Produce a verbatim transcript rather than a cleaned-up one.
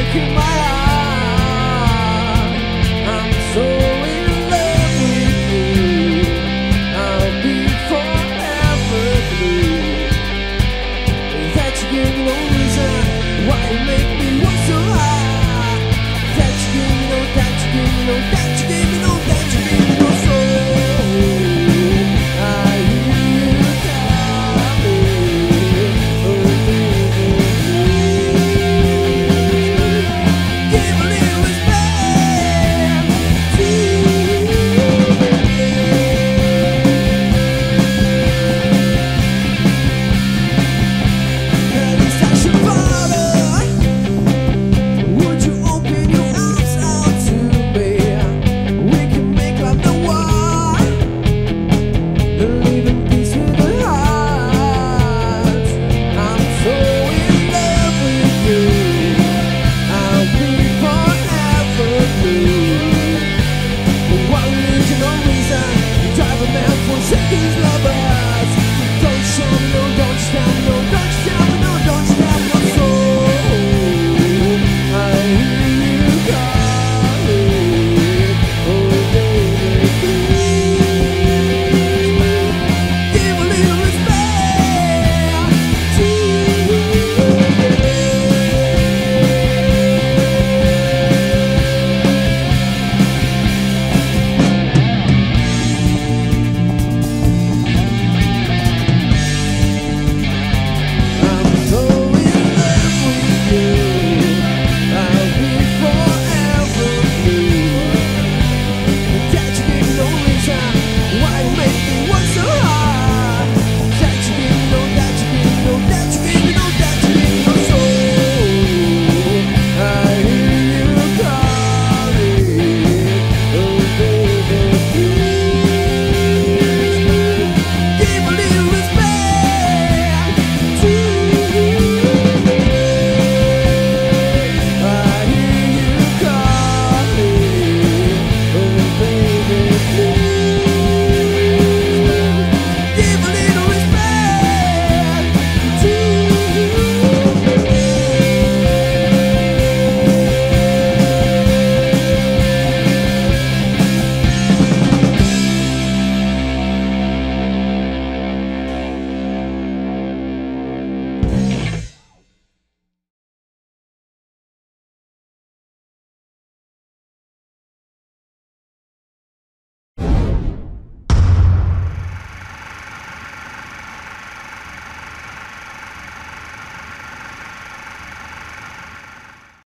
breaking my heart. I'm so in love with you. I'll be forever blue. That you give me no reason why you make me work so hard. That you give me no, that you give me no.